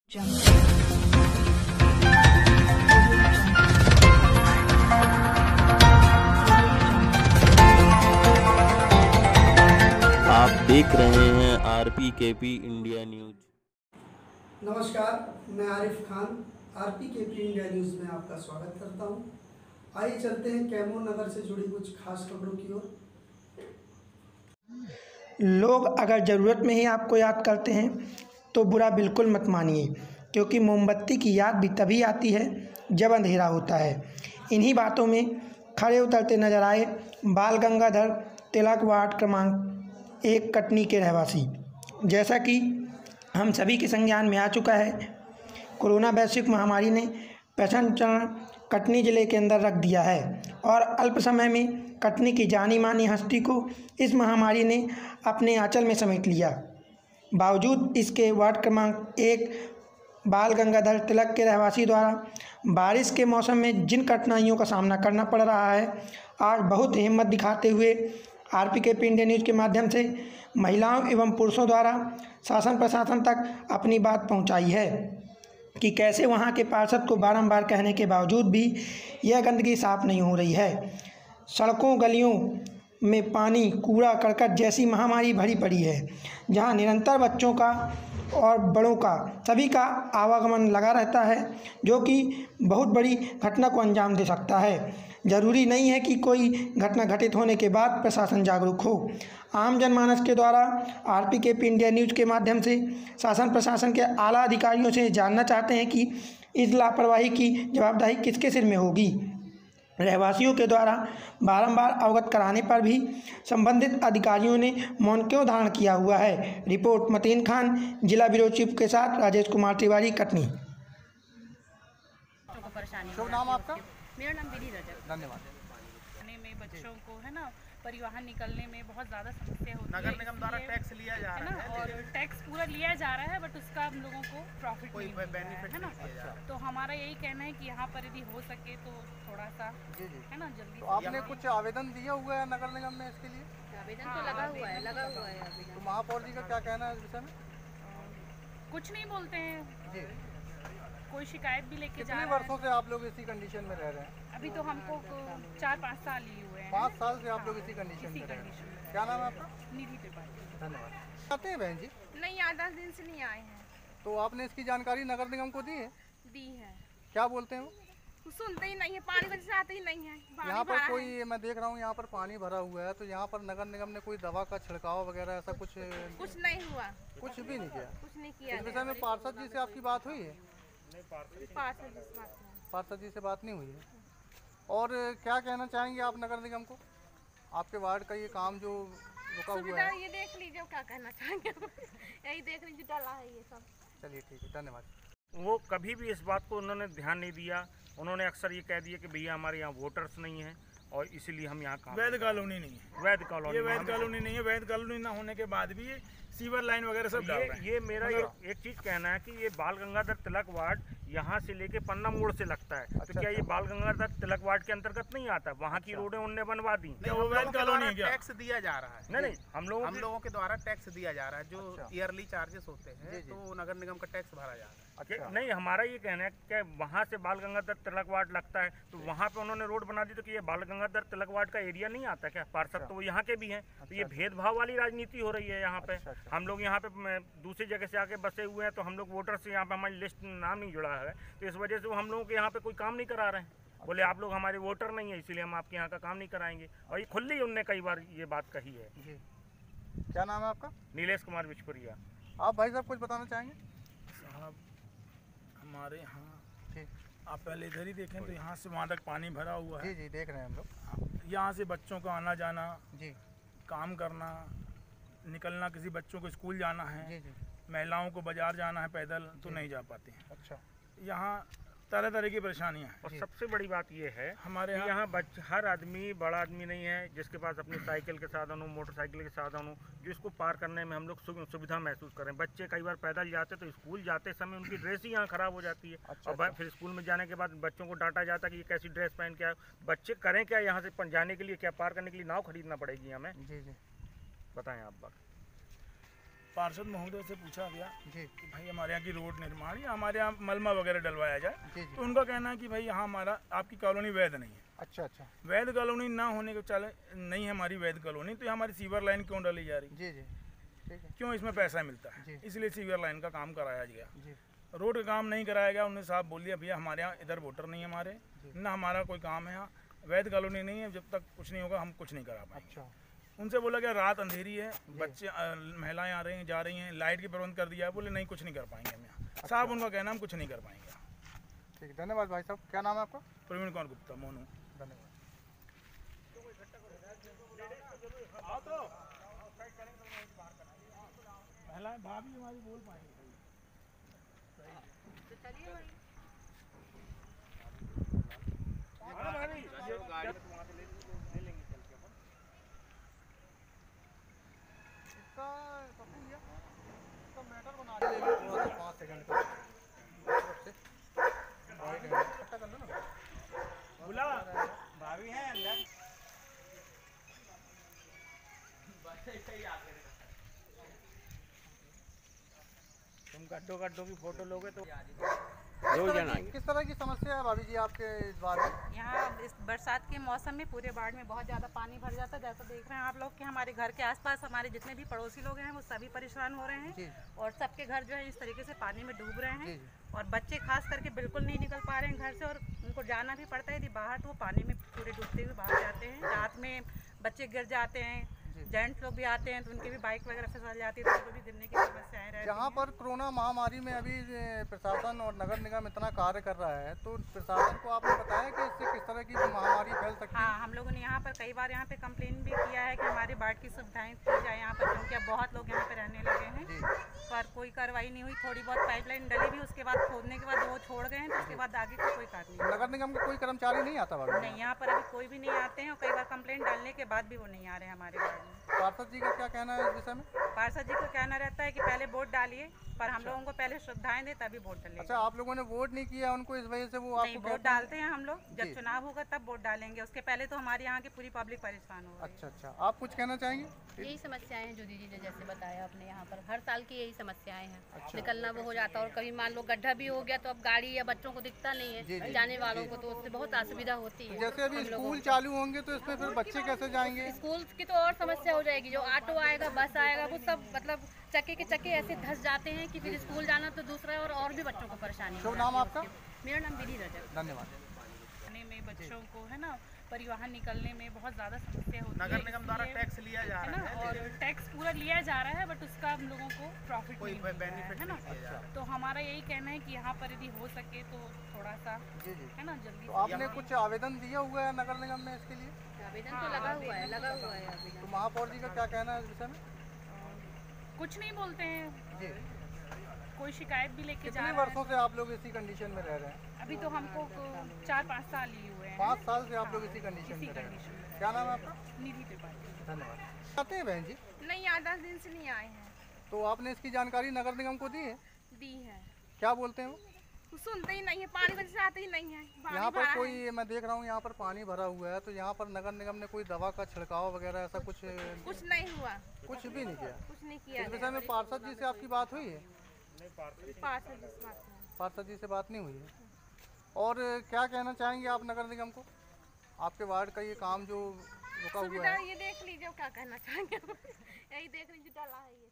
आप देख रहे हैं RPKP इंडिया न्यूज। नमस्कार, मैं Arif Khan RPKP India news में आपका स्वागत करता हूं। आइए चलते हैं कैमूर नगर से जुड़ी कुछ खास खबरों की ओर। लोग अगर ज़रूरत में ही आपको याद करते हैं तो बुरा बिल्कुल मत मानिए, क्योंकि मोमबत्ती की याद भी तभी आती है जब अंधेरा होता है। इन्हीं बातों में खड़े उतरते नजर आए बाल गंगाधर तिलक वार्ड क्रमांक 1 कटनी के रहवासी। जैसा कि हम सभी के संज्ञान में आ चुका है, कोरोना वैश्विक महामारी ने प्रचंड चरण कटनी ज़िले के अंदर रख दिया है और अल्प समय में कटनी की जानी मानी हस्ती को इस महामारी ने अपने आंचल में समेट लिया। बावजूद इसके वार्ड क्रमांक 1 बाल गंगाधर तिलक के रहवासी द्वारा बारिश के मौसम में जिन कठिनाइयों का सामना करना पड़ रहा है, आज बहुत हिम्मत दिखाते हुए RPKP इंडिया न्यूज़ के माध्यम से महिलाओं एवं पुरुषों द्वारा शासन प्रशासन तक अपनी बात पहुंचाई है कि कैसे वहां के पार्षद को बारंबार कहने के बावजूद भी यह गंदगी साफ नहीं हो रही है। सड़कों गलियों में पानी, कूड़ा करकट जैसी महामारी भरी पड़ी है, जहां निरंतर बच्चों का और बड़ों का सभी का आवागमन लगा रहता है, जो कि बहुत बड़ी घटना को अंजाम दे सकता है। ज़रूरी नहीं है कि कोई घटना घटित होने के बाद प्रशासन जागरूक हो। आम जनमानस के द्वारा RPKP इंडिया न्यूज़ के माध्यम से शासन प्रशासन के आला अधिकारियों से जानना चाहते हैं कि इस लापरवाही की जवाबदेही किसके सिर में होगी। रहवासियों के द्वारा बारंबार अवगत कराने पर भी संबंधित अधिकारियों ने मौन क्यों धारण किया हुआ है। रिपोर्ट मतीन खान, जिला ब्यूरो चीफ के साथ राजेश कुमार तिवारी, कटनी। शुभ नाम आपका? मेरा नाम विधि रजक। धन्यवाद। में बच्चों को है ना परिवहन निकलने में बहुत ज़्यादा समस्या होती है। नगर निगम द्वारा टैक्स लिया जा रहा है और टैक्स पूरा लिया जा रहा है, बट उसका हम लोगों को प्रॉफिट कोई नहीं बेनिफिट है ना। तो हमारा यही कहना है कि यहाँ पर यदि हो सके तो थोड़ा सा है ना जल्दी। तो आपने कुछ आवेदन दिया हुआ है नगर निगम में इसके लिए? आवेदन तो लगा हुआ है आवेदन। तो महापौर जी का क्या कहना है इस विषय में? कुछ नहीं बोलते हैं जी। कोई शिकायत भी लेके जा कितने वर्षों से आप लोग इसी कंडीशन में रह रहे हैं? अभी तो हमको 4-5 साल ही हुए हैं। 5 साल से आप लोग इसी कंडीशन में रह रहे हैं। क्या नाम है आपका? निधि त्रिपाठी। धन्यवाद। आते हैं बहन जी? नहीं, 10 दिन से नहीं आए हैं। तो आपने इसकी जानकारी नगर निगम को दी है? दी है। क्या बोलते हैं वो? सुनते ही नहीं है, पानी वजह से आते ही नहीं है। यहाँ पर कोई, मैं देख रहा हूँ यहाँ पर पानी भरा हुआ है, तो यहाँ पर नगर निगम ने कोई दवा का छिड़काव वगैरह ऐसा कुछ नहीं हुआ। कुछ भी नहीं किया? कुछ नहीं किया। इस विषय में पार्षद जी से आपकी बात हुई है? पार्षद जी से बात नहीं हुई है। और क्या कहना चाहेंगे आप नगर निगम को? आपके वार्ड का ये काम जो रुका हुआ है, ये देख लीजिए, क्या कहना चाहेंगे। यही देख लीजिए, डाला है ये सब। चलिए ठीक है, धन्यवाद। वो कभी भी इस बात को उन्होंने ध्यान नहीं दिया। उन्होंने अक्सर ये कह दिया कि भैया हमारे यहाँ वोटर्स नहीं हैं और इसीलिए हम यहाँ काम। वैध कॉलोनी नहीं है। वैध कॉलोनी, ये वैध कॉलोनी नहीं है। वैध कॉलोनी ना होने के बाद भी ये सीवर लाइन वगैरह सब डाल रहे हैं। ये मेरा एक चीज़ कहना है कि ये बाल गंगाधर तिलक वार्ड यहाँ से लेके पन्ना मोड़ से लगता है। तो क्या ये बाल गंगाधर तिलक वार्ड के अंतर्गत नहीं आता? वहाँ की रोडें उनने बनवा दी। वो वैध कॉलोनी है क्या? टैक्स दिया जा रहा है? नहीं, हम लोगों के द्वारा टैक्स दिया जा रहा है, जो ईयरली चार्जेस होते हैं, तो नगर निगम का टैक्स भरा जा रहा है। नहीं, हमारा ये कहना है कि वहाँ से बाल गंगाधर तिलक वार्ड लगता है, तो वहाँ पे उन्होंने रोड बना दी, तो कि ये बाल गंगाधर तिलक वार्ड का एरिया नहीं आता क्या? पार्षद तो वो यहाँ के भी हैं। तो ये भेदभाव वाली राजनीति हो रही है यहाँ पे। हम लोग यहाँ पे दूसरी जगह से आके बसे हुए हैं, तो हम लोग वोटर से यहाँ पे हमारी लिस्ट में नाम नहीं जुड़ा है, तो इस वजह से वो हम लोगों के यहाँ पे कोई काम नहीं करा रहे हैं। बोले आप लोग हमारे वोटर नहीं है, इसीलिए हम आपके यहाँ का काम नहीं कराएंगे। और ये खुली उनने कई बार ये बात कही है। क्या नाम है आपका? नीलेश कुमार बिचपुरिया। आप भाई साहब कुछ बताना चाहेंगे? साहब, हमारे यहाँ आप पहले इधर ही देखें तो यहाँ से वहाँ तक पानी भरा हुआ है। जी देख रहे हैं हम लोग। यहाँ से बच्चों का आना जाना, जी, काम करना, निकलना, किसी बच्चों को स्कूल जाना है, जी। महिलाओं को बाजार जाना है पैदल, तो नहीं जा पाते हैं। अच्छा। यहाँ तरह तरह की परेशानियाँ हैं। और सबसे बड़ी बात ये है हमारे यहाँ हर आदमी बड़ा आदमी नहीं है जिसके पास अपनी साइकिल के साधन हो, मोटरसाइकिल के साधन हो, जो इसको पार करने में हम लोग सुविधा महसूस करें। बच्चे कई बार पैदल जाते तो स्कूल जाते समय उनकी ड्रेस ही यहाँ ख़राब हो जाती है। और फिर स्कूल में जाने के बाद बच्चों को डांटा जाता है कि ये कैसी ड्रेस पहन के आए। बच्चे करें क्या यहाँ से जाने के लिए? क्या पार करने के लिए नाव खरीदना पड़ेगी हमें? जी। बताएँ आप बात। पार्षद महोदय से पूछा गया जी कि भाई हमारे यहाँ की रोड निर्माण या हमारे यहाँ मलमा वगैरह डलवाया जाए, जी जी। तो उनका कहना है कि भाई यहाँ हमारा आपकी कॉलोनी वैध नहीं है। अच्छा अच्छा। वैध कॉलोनी ना होने के चले नहीं है हमारी वैध कॉलोनी, तो हमारी सीवर लाइन क्यों डाली जा रही, जी जी ठीक है क्यों इसमें पैसा मिलता है, जी। इसलिए सीवर लाइन का काम कराया गया। जी रोड का काम नहीं कराया गया, उन्होंने साहब बोल दिया भैया हमारे यहाँ इधर वोटर नहीं है हमारे, ना हमारा कोई काम है यहाँ, वैध कॉलोनी नहीं है, जब तक कुछ नहीं होगा हम कुछ नहीं करा पाएंगे। अच्छा उनसे बोला गया रात अंधेरी है, बच्चे महिलाएं आ रही हैं जा रही हैं, लाइट की प्रबंध कर दिया है, बोले नहीं कुछ नहीं कर पाएंगे हम यहाँ। साहब उनका कहना हम कुछ नहीं कर पाएंगे। ठीक, धन्यवाद भाई साहब। क्या नाम है आपका? प्रवीण कुमार गुप्ता, मोनू। धन्यवाद। महिलाएं भाभी हमारी बोल पाएंगे। इसका मैटर बना ले लो 5 सेकंड का इकट्ठा कर लो ना। बुला भाभी हैं अंदर। तुम गड्ढों की फोटो लोगे तो किस तरह की समस्या है भाभी जी आपके इस बार में? यहाँ इस बरसात के मौसम में पूरे बाढ़ में बहुत ज़्यादा पानी भर जाता है। जैसा देख रहे हैं आप लोग कि हमारे घर के आसपास हमारे जितने भी पड़ोसी लोग हैं वो सभी परेशान हो रहे हैं और सबके घर जो है इस तरीके से पानी में डूब रहे हैं और बच्चे खास करके बिल्कुल नहीं निकल पा रहे हैं घर से और उनको जाना भी पड़ता है यदि बाहर तो वो पानी में पूरे डूबते हुए बाहर जाते हैं। रात में बच्चे गिर जाते हैं, जेंट्स लोग भी आते हैं तो उनकी भी बाइक वगैरह फिसल जाती है तो उनको भी गिरने की समस्याएं रहती हैं। जहाँ पर कोरोना महामारी में अभी प्रशासन और नगर निगम इतना कार्य कर रहा है तो प्रशासन को आपने बताया कि इससे किस तरह की महामारी फैल सकती है? हाँ, हम लोगों ने यहाँ पर कई बार यहाँ पे कंप्लेन भी किया है कि हमारी बाढ़ की सुविधाएं की जाए यहाँ पर, क्योंकि अब बहुत लोग यहाँ पे रहने लगे हैं पर कोई कार्रवाई नहीं हुई। थोड़ी बहुत पाइपलाइन डली भी, उसके बाद खोदने के बाद वो छोड़ गए हैं तो उसके बाद आगे का कोई कार्य नहीं। नगर निगम के कोई कर्मचारी नहीं आता भाभी? नहीं, यहाँ पर अभी कोई भी नहीं आते हैं और कई बार कंप्लेंट डालने के बाद भी वो नहीं आ रहे हैं हमारे वार्ड में। पार्षद जी का क्या कहना है इस विषय में? पार्षद जी को कहना रहता है कि पहले वोट डालिए पर हम लोगों को पहले सुविधाएं दे तभी वोट डालेंगे। अच्छा, आप लोगों ने वोट नहीं किया उनको, इस वजह से वो नहीं, आपको वोट डालते हैं हम लोग, जब चुनाव होगा तब वोट डालेंगे, उसके पहले तो हमारे यहाँ की पूरी पब्लिक परेशान हो रही है। अच्छा अच्छा, आप कुछ कहना चाहेंगे? यही समस्याएं हैं जो दीदी ने जैसे बताया अपने यहाँ पर हर साल की यही समस्याएं हैं। निकलना वो हो जाता है और कभी मान लो गड्ढा भी हो गया तो अब गाड़ी या बच्चों को दिखता नहीं है, जाने वालों को तो उससे बहुत असुविधा होती है। जैसे अभी स्कूल चालू होंगे तो इसमें फिर बच्चे कैसे जाएंगे? स्कूल की तो और समस्या हो जाएगी, जो ऑटो आएगा बस आएगा वो सब मतलब चक्के के चक्के ऐसे धंस जाते हैं कि फिर स्कूल जाना तो दूसरा है और भी बच्चों को परेशानी। शुभ नाम आपका? मेरा नाम विधि रजक। धन्यवाद। आने में बच्चों को है ना परिवहन निकलने में बहुत ज़्यादा समस्या होती है। नगर निगम द्वारा टैक्स लिया जा है रहा ना है और टैक्स पूरा लिया जा रहा है बट उसका हम लोगों को प्रॉफिट नहीं मिल रहा है ना। तो हमारा यही कहना है कि यहाँ पर यदि हो सके तो थोड़ा सा है ना जल्दी। तो आपने कुछ आवेदन दिया हुआ है नगर निगम में इसके लिए? आवेदन तो लगा हुआ है अभी। तो महापौर जी का क्या कहना है इस विषय में? कुछ नहीं बोलते हैं जी। कोई शिकायत भी लेके जा कितने रहा है। वर्षों से आप लोग इसी कंडीशन में रह रहे हैं? अभी तो हमको 4-5 साल ही हुए हैं। 5 साल से आप लोग इसी कंडीशन इसी में रह रहे कंडीशन हैं। में। क्या नाम है आपका? निधि त्रिपाठी। धन्यवाद। आते हैं बहन जी? नहीं, 10 दिन से नहीं आए हैं। तो आपने इसकी जानकारी नगर निगम को दी है? दी है, क्या बोलते हैं वो? सुनते ही नहीं है, पानी वजह से आते ही नहीं है। यहाँ पर कोई, मैं देख रहा हूँ यहाँ पर पानी भरा हुआ है, तो यहाँ पर नगर निगम ने कोई दवा का छिड़काव वगैरह ऐसा कुछ नहीं हुआ, कुछ भी नहीं किया? कुछ नहीं किया। इस विषय में पार्षद जी से आपकी बात हुई है? पार्षद जी से बात नहीं हुई है। और क्या कहना चाहेंगे आप नगर निगम को? आपके वार्ड का ये काम जो रुका हुआ है, ये देख लीजिए, क्या कहना चाहेंगे। यही देख लीजिए, डाला है ये।